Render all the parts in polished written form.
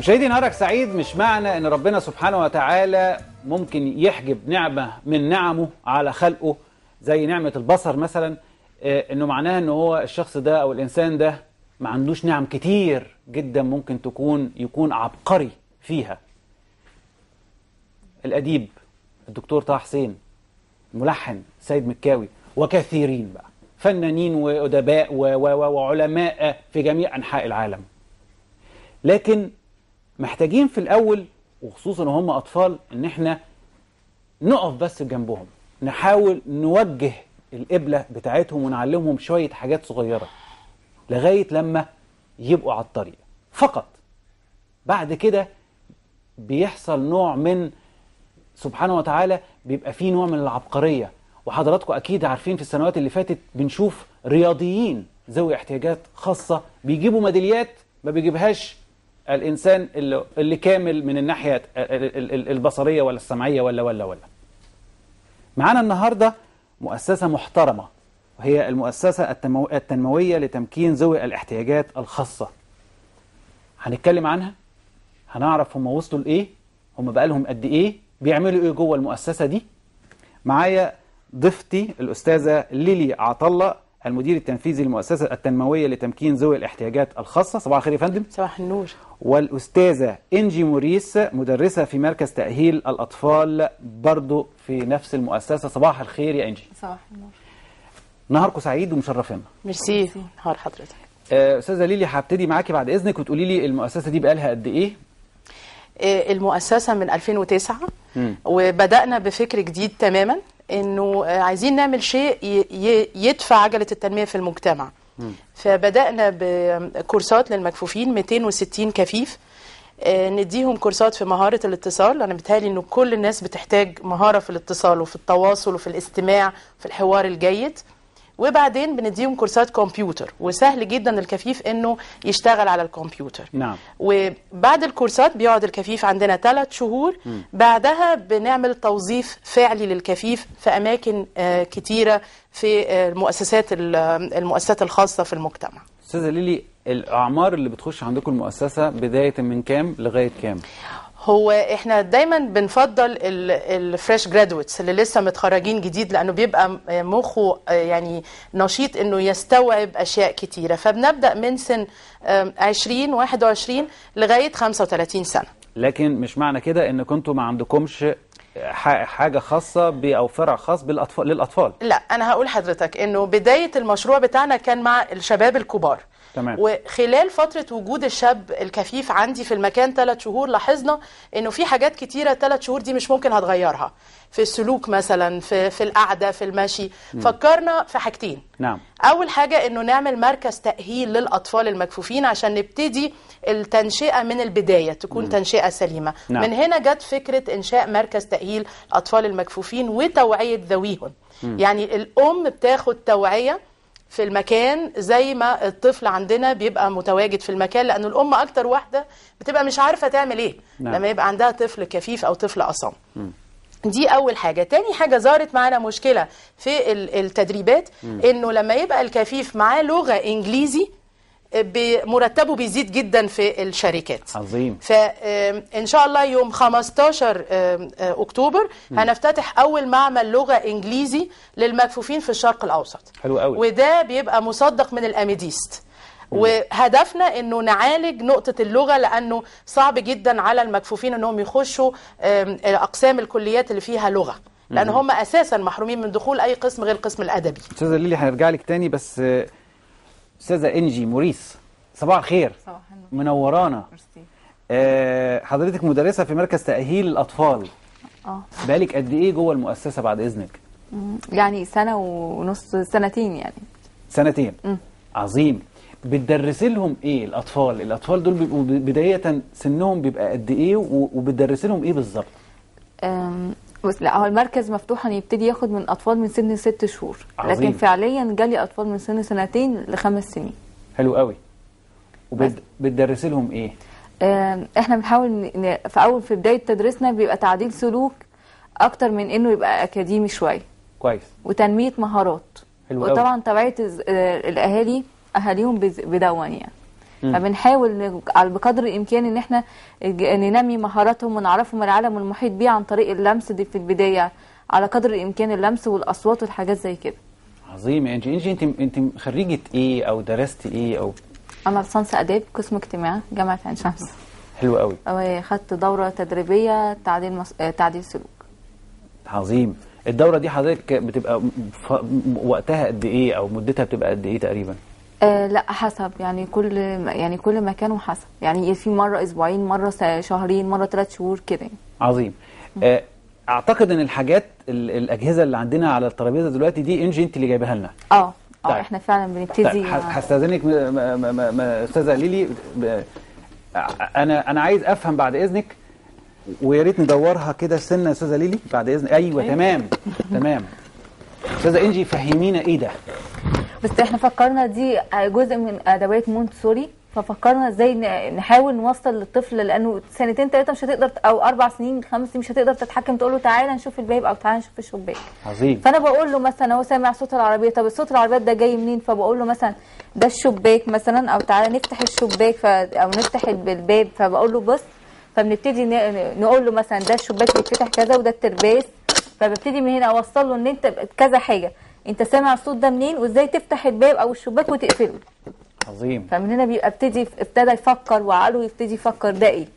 مشاهدي نهارك سعيد. مش معنى ان ربنا سبحانه وتعالى ممكن يحجب نعمة من نعمه على خلقه زي نعمة البصر مثلا انه معناها ان هو الشخص ده او الانسان ده ما عندوش نعم كتير جدا ممكن يكون عبقري فيها. الأديب الدكتور طه حسين، الملحن سيد مكاوي، وكثيرين بقى فنانين وأدباء وعلماء في جميع أنحاء العالم. لكن محتاجين في الأول وخصوصا وهم أطفال إن احنا نقف بس جنبهم، نحاول نوجه القبلة بتاعتهم ونعلمهم شوية حاجات صغيرة لغاية لما يبقوا على الطريق فقط. بعد كده بيحصل نوع من سبحانه وتعالى، بيبقى فيه نوع من العبقرية. وحضراتكم أكيد عارفين في السنوات اللي فاتت بنشوف رياضيين ذوي احتياجات خاصة بيجيبوا ميداليات ما بيجيبهاش الإنسان اللي كامل من الناحية البصرية ولا السمعية ولا. معانا النهاردة مؤسسة محترمة، وهي المؤسسة التنموية لتمكين ذوي الاحتياجات الخاصة. هنتكلم عنها، هنعرف هم وصلوا لإيه، هم بقالهم قد إيه، بيعملوا إيه جوه المؤسسة دي. معايا ضيفتي الأستاذة ليلي عطلة، المدير التنفيذي للمؤسسة التنموية لتمكين ذوي الاحتياجات الخاصة. صباح الخير يا فندم. صباح النور. والأستاذة إنجي موريس، مدرسة في مركز تأهيل الأطفال برضو في نفس المؤسسة. صباح الخير يا إنجي. صباح النور. نهاركم سعيد ومشرفينا. ميرسي. نهار حضرتك. أستاذة ليلي، هبتدي معاكي بعد إذنك وتقولي لي المؤسسة دي بقالها قد إيه؟ المؤسسة من 2009 وبدأنا بفكر جديد تماما، انه عايزين نعمل شيء يدفع عجلة التنمية في المجتمع. فبدأنا بكورسات للمكفوفين 260 كفيف، نديهم كورسات في مهارة الاتصال. انا بتهيألي انه كل الناس بتحتاج مهارة في الاتصال وفي التواصل وفي الاستماع في الحوار الجيد. وبعدين بنديهم كورسات كمبيوتر، وسهل جدا الكفيف انه يشتغل على الكمبيوتر. نعم. وبعد الكورسات بيقعد الكفيف عندنا 3 شهور. بعدها بنعمل توظيف فعلي للكفيف في اماكن كتيرة في المؤسسات الخاصة في المجتمع. أستاذة ليلي، الأعمار اللي بتخش عندكم المؤسسة بداية من كام لغاية كام؟ هو احنا دايما بنفضل الفريش جرادويتس اللي لسه متخرجين جديد، لانه بيبقى مخه يعني نشيط انه يستوعب اشياء كتيره. فبنبدا من سن 20 21 لغايه 35 سنه. لكن مش معنى كده ان كنتوا ما عندكمش حاجه خاصه او فرع خاص للاطفال. لا، انا هقول حضرتك انه بدايه المشروع بتاعنا كان مع الشباب الكبار. تمام. وخلال فترة وجود الشاب الكفيف عندي في المكان 3 شهور لاحظنا انه في حاجات كتيرة 3 شهور دي مش ممكن هتغيرها في السلوك مثلا، في القعدة، في المشي. فكرنا في حاجتين. نعم. اول حاجة انه نعمل مركز تأهيل للاطفال المكفوفين عشان نبتدي التنشئة من البداية تكون تنشئة سليمة. نعم. من هنا جت فكرة انشاء مركز تأهيل الاطفال المكفوفين وتوعية ذويهم. يعني الام بتاخد توعية في المكان زي ما الطفل عندنا بيبقى متواجد في المكان، لأنه الأم أكتر واحدة بتبقى مش عارفة تعمل إيه. نعم. لما يبقى عندها طفل كفيف أو طفل أصم. دي أول حاجة. تاني حاجة ظهرت معانا مشكلة في التدريبات، إنه لما يبقى الكفيف معاه لغة إنجليزي مرتبه بيزيد جدا في الشركات. عظيم. فإن شاء الله يوم 15 أكتوبر هنفتتح أول معمل لغة إنجليزي للمكفوفين في الشرق الأوسط. حلو قوي. وده بيبقى مصدق من الأميديست. وهدفنا انه نعالج نقطة اللغة، لانه صعب جدا على المكفوفين انهم يخشوا اقسام الكليات اللي فيها لغة، لان هم اساسا محرومين من دخول اي قسم غير القسم الادبي. استاذة ليلي هنرجع لك تاني، بس استاذة انجي موريس، صباح الخير. صباح النور. منورانا. ميرسي. حضرتك مدرسة في مركز تأهيل الأطفال. بقالك قد إيه جوه المؤسسة بعد إذنك؟ يعني 1.5 سنة، 2 يعني. 2 سنين. عظيم. بتدرسي لهم ايه الأطفال دول بيبقوا بداية سنهم بيبقى قد ايه، وبتدرسي لهم ايه بالظبط؟ بس لا، هو المركز مفتوح ان يبتدي ياخد من اطفال من سن 6 شهور. عظيم. لكن فعليا جالي اطفال من سن 2 ل5 سنين. حلو قوي. وبتدرسي لهم ايه؟ احنا بنحاول في بداية تدريسنا بيبقى تعديل سلوك اكتر من انه يبقى اكاديمي شوية. كويس. وتنمية مهارات. حلو قوي. وطبعا توعية الاهاليهم بدون يعني. فبنحاول بقدر الامكان ان احنا ننمي مهاراتهم ونعرفهم العالم المحيط بيه عن طريق اللمس دي في البدايه، على قدر الامكان اللمس والاصوات والحاجات زي كده. عظيم. انجي انت خريجه ايه او درستي ايه؟ او انا ليسانس اداب قسم اجتماع جامعه عين شمس. حلو قوي. خدت دوره تدريبيه تعديل سلوك. عظيم. الدوره دي حضرتك بتبقى وقتها قد ايه او مدتها بتبقى قد ايه تقريبا؟ لا حسب، يعني كل مكان وحسب، يعني في مره اسبوعين، مره شهرين، مره 3 شهور كده يعني. عظيم. اعتقد ان الاجهزه اللي عندنا على الترابيزه دلوقتي دي انجي انت اللي جايبها لنا. طيب. احنا فعلا بنبتدي. طيب هستاذنك استاذه ليلي، انا عايز افهم بعد اذنك، ويا ريت ندورها كده سنه يا استاذه ليلي بعد اذنك. ايوه تمام تمام. استاذه انجي فهمينا ايه ده؟ بس احنا فكرنا دي جزء من ادوات مونتسوري، ففكرنا ازاي نحاول نوصل للطفل، لانه 2 3 مش هتقدر، او 4 سنين 5 سنين مش هتقدر تتحكم، تقول له تعالى نشوف الباب او تعالى نشوف الشباك. عظيم. فانا بقول له مثلا هو سامع صوت العربيه، طب الصوت العربيه ده جاي منين؟ فبقول له مثلا ده الشباك مثلا، او تعالى نفتح الشباك او نفتح الباب، فبقول له بص، فبنبتدي نقول له مثلا ده الشباك بيتفتح كذا وده الترباس، فببتدي من هنا اوصل له ان انت كذا حاجه، انت سامع الصوت ده منين وازاي تفتح الباب او الشباك وتقفله. عظيم. فمن هنا بيبقى ابتدى يفكر وعقله يبتدي يفكر ده ايه.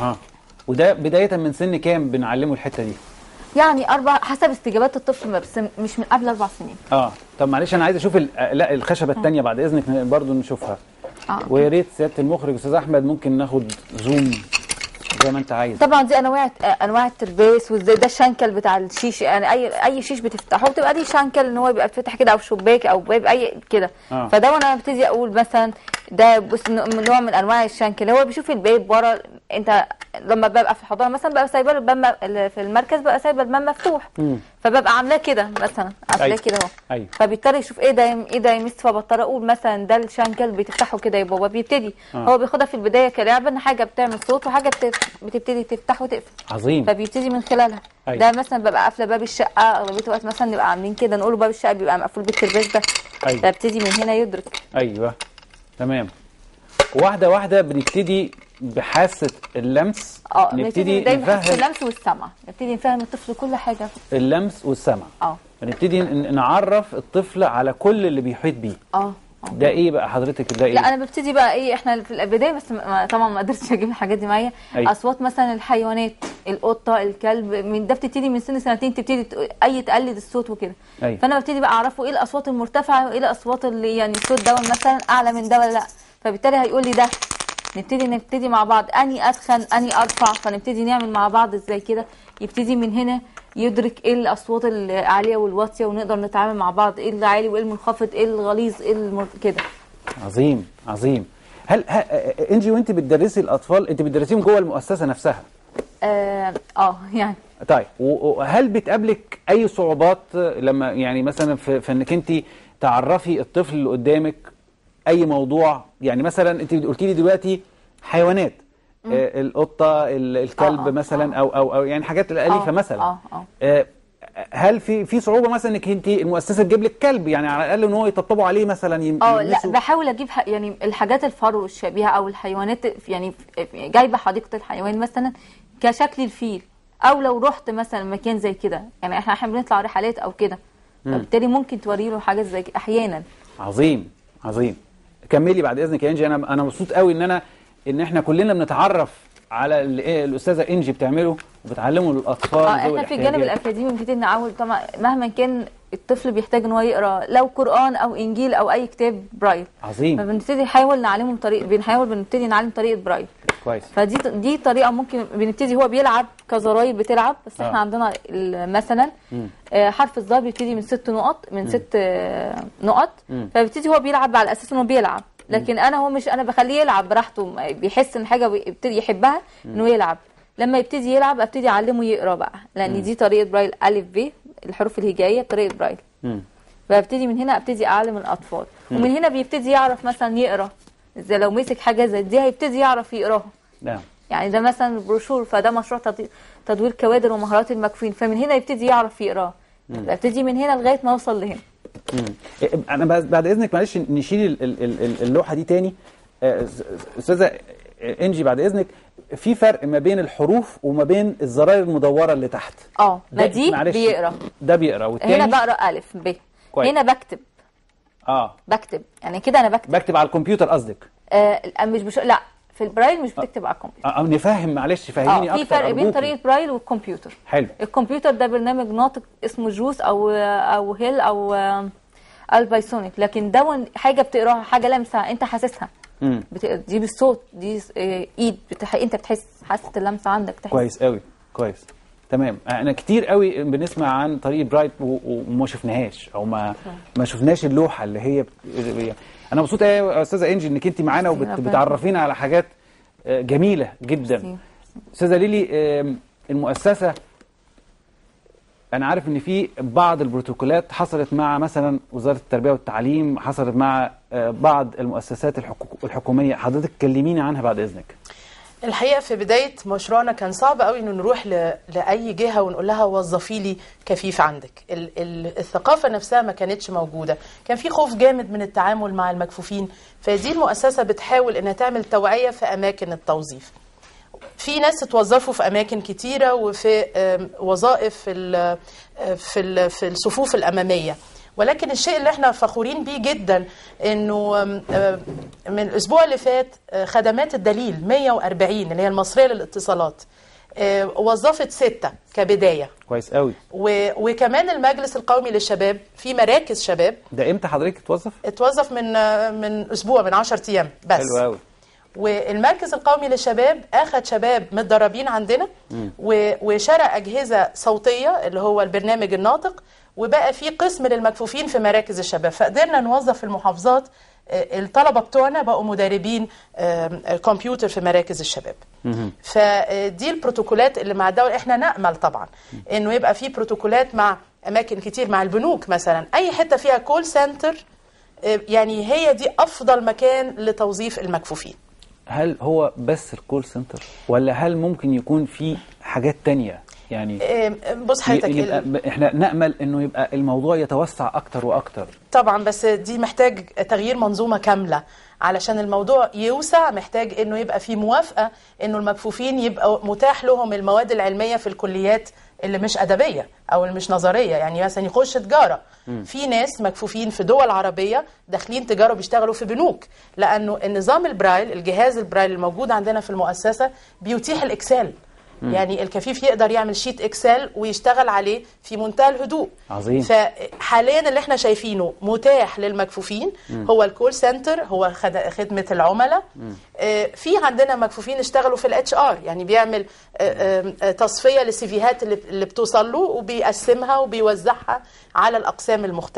وده بدايه من سن كام بنعلمه الحته دي؟ يعني حسب استجابات الطفل، بس مش من قبل 4 سنين. طب معلش انا عايز اشوف لا الخشبه الثانيه بعد اذنك برضو نشوفها. ويا ريت سياده المخرج استاذ احمد ممكن ناخد زوم زي ما انت عايز. طبعا دي انواع الترباس، وازاي ده الشنكل بتاع الشيش، يعني اي شيش بتفتحه بتبقى دي شنكل ان هو بيبقى بيتفتح كده، او شباك او باب اي كده. فده وانا ببتدي اقول مثلا ده بص نوع من انواع الشنكل، هو بيشوف الباب ورا. انت لما ببقى في الحضانه مثلا ببقى سايبه الباب في المركز، ببقى سايبه الباب مفتوح، فببقى عاملاه كده مثلا، عاملاه كده اهو. فبيضطر يشوف ايه ده يا مس، فبضطر اقول مثلا ده الشنكل بتفتحه كده يا بابا. بيبتدي هو بياخدها في البدايه كلعبه، ان حاجه بتعمل صوت وحاجه بتبتدي تفتح وتقفل. عظيم. فبيبتدي من خلالها. ده مثلا ببقى قافله باب الشقه، اغلبيه الوقت مثلا نبقى عاملين كده، نقول له باب الشقه بيبقى مقفول بالترباس ده. فبتدي من هنا يدرك. ايوه تمام. واحده واحده بنبتدي بحاسه اللمس. نبتدي نفهم اللمس والسمع، نبتدي نفهم الطفل كل حاجه. اللمس والسمع. بنبتدي نعرف الطفل على كل اللي بيحيط بيه. ده ايه بقى حضرتك؟ ده ايه؟ لا انا ببتدي بقى ايه، احنا في البدايه بس طبعا ما قدرتش اجيب الحاجات دي معايا. اصوات مثلا الحيوانات، القطه، الكلب، من ده بتبتدي من سن 2 تبتدي تقلد الصوت وكده. فانا ببتدي بقى اعرفه ايه الاصوات المرتفعه وايه الاصوات اللي يعني الصوت ده مثلا اعلى من ده ولا لا، فبالتالي هيقول لي ده. نبتدي مع بعض اني اتخن اني ارفع، فنبتدي نعمل مع بعض ازاي كده. يبتدي من هنا يدرك ايه الاصوات العاليه والواطيه، ونقدر نتعامل مع بعض ايه العالي وايه المنخفض، ايه الغليظ ايه كده. عظيم عظيم. هل انجي وانت بتدرسي الاطفال انت بتدرسيهم جوه المؤسسه نفسها؟ يعني. طيب وهل بتقابلك اي صعوبات لما يعني مثلا في انك انت تعرفي الطفل اللي قدامك اي موضوع؟ يعني مثلا انت قلتي لي دلوقتي حيوانات، القطه، الكلب مثلا، او يعني حاجات الاليفه مثلا. هل في صعوبه مثلا انك انت المؤسسه تجيب لك كلب، يعني على الاقل ان هو يطبطبوا عليه مثلا لا بحاول اجيب يعني الحاجات الفرو الشبيهه او الحيوانات، يعني جايبه حديقه الحيوان مثلا كشكل الفيل، او لو رحت مثلا مكان زي كده، يعني احنا بنطلع رحلات او كده، فبالتالي ممكن توري له حاجات زي احيانا. عظيم عظيم. كملي بعد اذنك يا انجي. انا مبسوط قوي ان احنا كلنا بنتعرف على اللي الاستاذه انجي بتعمله وبتعلمه للاطفال. احنا في الجانب الاكاديمي بنبتدي نعود طبعا مهما كان الطفل بيحتاج ان هو يقرا لو قران او انجيل او اي كتاب برايل. عظيم. فبنبتدي نحاول نعلمه بنبتدي نعلم طريقه برايل. كويس. دي طريقه ممكن بنبتدي هو بيلعب كزراير بتلعب، بس احنا عندنا مثلا حرف الظا بيبتدي من 6 نقط، من 6 نقط، فبيبتدي هو بيلعب على اساس انه بيلعب، لكن انا بخليه يلعب براحته، بيحس ان حاجه بيبتدي يحبها انه يلعب. لما يبتدي يلعب ابتدي اعلمه يقرا بقى، لان دي طريقه برايل الف ب، الحروف الهجائيه بطريقه برايل. فابتدي من هنا ابتدي اعلم الاطفال، ومن هنا بيبتدي يعرف مثلا يقرا. زي لو مسك حاجه زي دي هيبتدي يعرف يقراها. نعم. يعني ده مثلا البروشور، فده مشروع تطوير كوادر ومهارات المكفوفين، فمن هنا يبتدي يعرف يقراه. ابتدي من هنا لغايه ما اوصل لهنا. انا بعد اذنك معلش نشيل اللوحه دي تاني. استاذه انجي بعد اذنك، في فرق ما بين الحروف وما بين الزراير المدوره اللي تحت. ما دي بيقرا، ده بيقرا، والتاني هنا بقرا الف ب. هنا بكتب. بكتب يعني كده، انا بكتب على الكمبيوتر قصدك؟ مش لا، في البرايل مش بتكتب على الكمبيوتر. نفهم، معلش فهميني اكتر. في فرق بين طريقه برايل والكمبيوتر. حلو. الكمبيوتر ده برنامج ناطق اسمه جوس او هيل او البايسونيك، لكن ده حاجه بتقراها، حاجه لمسه انت حاسسها. دي بالصوت، دي ايد انت بتحس، حاسه اللمسه عندك، تحس. كويس قوي، كويس، تمام. انا كتير قوي بنسمع عن طريقه برايل وما شفناهاش، او ما شفناش اللوحه اللي هي انا مبسوط يا استاذه انجي انك انت معانا وبتعرفينا على حاجات جميله جدا. استاذه ليلي، المؤسسه انا عارف ان في بعض البروتوكولات حصلت مع مثلا وزاره التربيه والتعليم، حصلت مع بعض المؤسسات الحكوميه، حضرتك كلميني عنها بعد اذنك. الحقيقه في بدايه مشروعنا كان صعب قوي انه نروح لاي جهه ونقول لها وظفي لي كفيف عندك. الثقافه نفسها ما كانتش موجوده، كان في خوف جامد من التعامل مع المكفوفين. فدي المؤسسه بتحاول انها تعمل توعيه في اماكن التوظيف. في ناس اتوظفوا في اماكن كتيره وفي وظائف في الصفوف الاماميه، ولكن الشيء اللي احنا فخورين بيه جدا انه من الاسبوع اللي فات خدمات الدليل 140 اللي هي المصريه للاتصالات وظفت 6 كبدايه. كويس قوي. وكمان المجلس القومي للشباب في مراكز شباب. ده امتى حضرتك اتوظف من اسبوع، من 10 ايام بس. حلو قوي. والمركز القومي للشباب اخذ شباب متدربين عندنا وشرى اجهزه صوتيه اللي هو البرنامج الناطق، وبقى في قسم للمكفوفين في مراكز الشباب. فقدرنا نوظف في المحافظات الطلبه بتوعنا بقوا مدربين كمبيوتر في مراكز الشباب. فدي البروتوكولات اللي مع الدوله. احنا نامل طبعا انه يبقى في بروتوكولات مع اماكن كتير، مع البنوك مثلا، اي حته فيها كول سنتر، يعني هي دي افضل مكان لتوظيف المكفوفين. هل هو بس الكول سنتر ولا هل ممكن يكون في حاجات تانية؟ يعني بص حضرتك، احنا نأمل انه يبقى الموضوع يتوسع اكتر واكتر طبعا، بس دي محتاج تغيير منظومة كاملة. علشان الموضوع يوسع محتاج انه يبقى في موافقة انه المكفوفين يبقى متاح لهم المواد العلمية في الكليات اللي مش أدبية أو اللي مش نظرية. يعني مثلا يخش تجارة، في ناس مكفوفين في دول عربية داخلين تجارة بيشتغلوا في بنوك، لأنه النظام البرايل، الجهاز البرايل الموجود عندنا في المؤسسة بيتيح الإكسل. يعني الكفيف يقدر يعمل شيت اكسل ويشتغل عليه في منتهى الهدوء. عظيم. فحاليا اللي احنا شايفينه متاح للمكفوفين هو الكول سنتر، هو خدمة العملاء. في عندنا مكفوفين اشتغلوا في الاتش ار، يعني بيعمل تصفية للسيفيهات اللي بتوصل له وبيقسمها وبيوزعها على الأقسام المختلفة.